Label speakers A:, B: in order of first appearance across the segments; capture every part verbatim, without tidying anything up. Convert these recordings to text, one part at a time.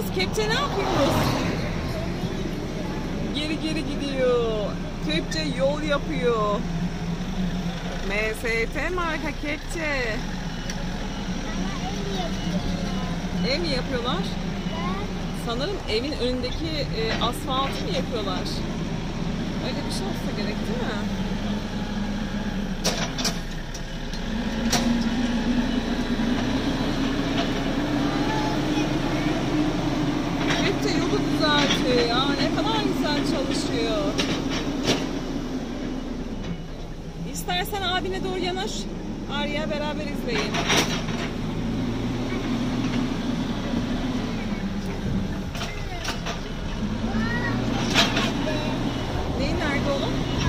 A: Ulus kepçe ne yapıyoruz? Geri geri gidiyor. Kepçe yol yapıyor. M S T marka kepçe. Ev mi yapıyorlar? Sanırım evin önündeki e, asfaltı mı yapıyorlar? Öyle bir şey olsa gerek değil mi? Kepçe yolu düzeltiyor ya. Ne kadar güzel çalışıyor. İstersen abine doğru yanaş. Arya beraber izleyin. Neyin nerede oğlum?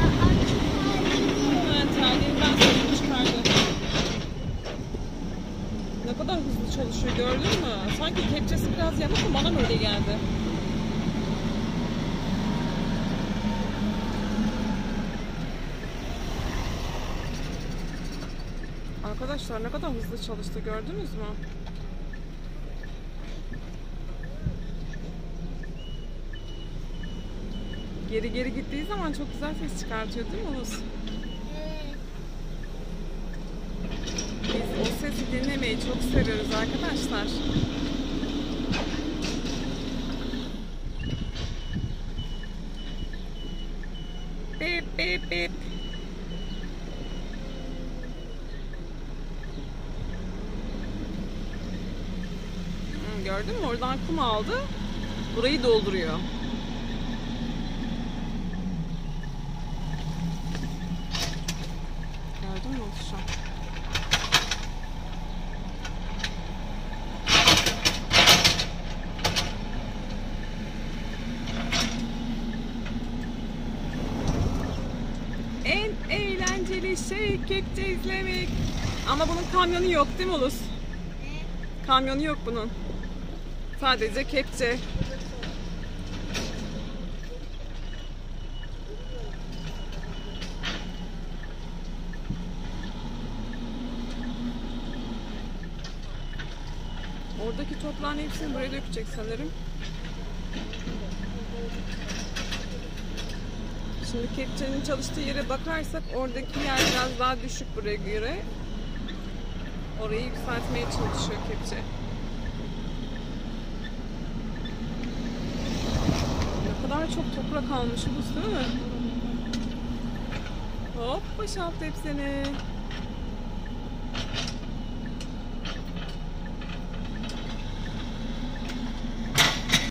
A: Ha, terliğinden sonra çıkardı. Ne kadar hızlı çalışıyor gördün mü? Sanki kepçesi biraz yavaş ama bana böyle geldi. Arkadaşlar ne kadar hızlı çalıştı gördünüz mü? Geri geri gittiği zaman çok güzel ses çıkartıyor değil mi Ulus? Biz o sesi dinlemeyi çok seviyoruz arkadaşlar. Bip bip bip. Gördün mü? Oradan kum aldı. Burayı dolduruyor. Gördün mü oluşan? En eğlenceli şey kepçe izlemek. Ama bunun kamyonu yok değil mi Ulus? Kamyonu yok bunun. Sadece kepçe. Oradaki toprağın hepsini buraya dökecek sanırım. Şimdi kepçenin çalıştığı yere bakarsak oradaki yer biraz daha düşük buraya göre. Orayı yükseltmeye çalışıyor kepçe. Ne kadar çok toprak almışız değil mi? Hop boşalt hepsini.